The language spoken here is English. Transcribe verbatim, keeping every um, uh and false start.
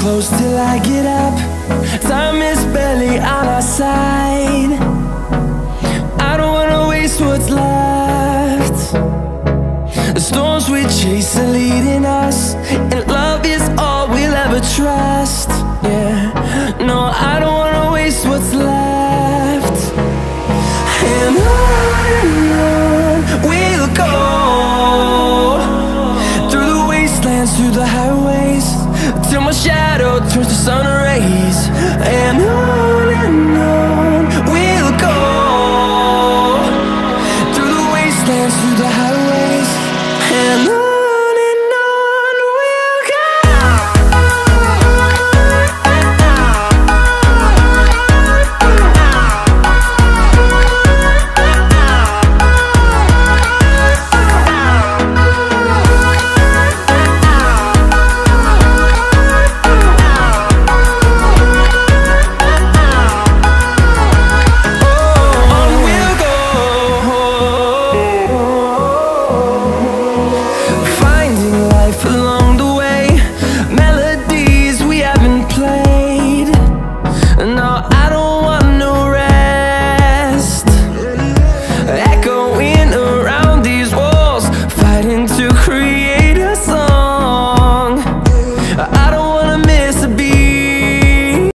close till I get up. Time is barely on our side. I don't wanna waste what's left. The storms we chase are leading us.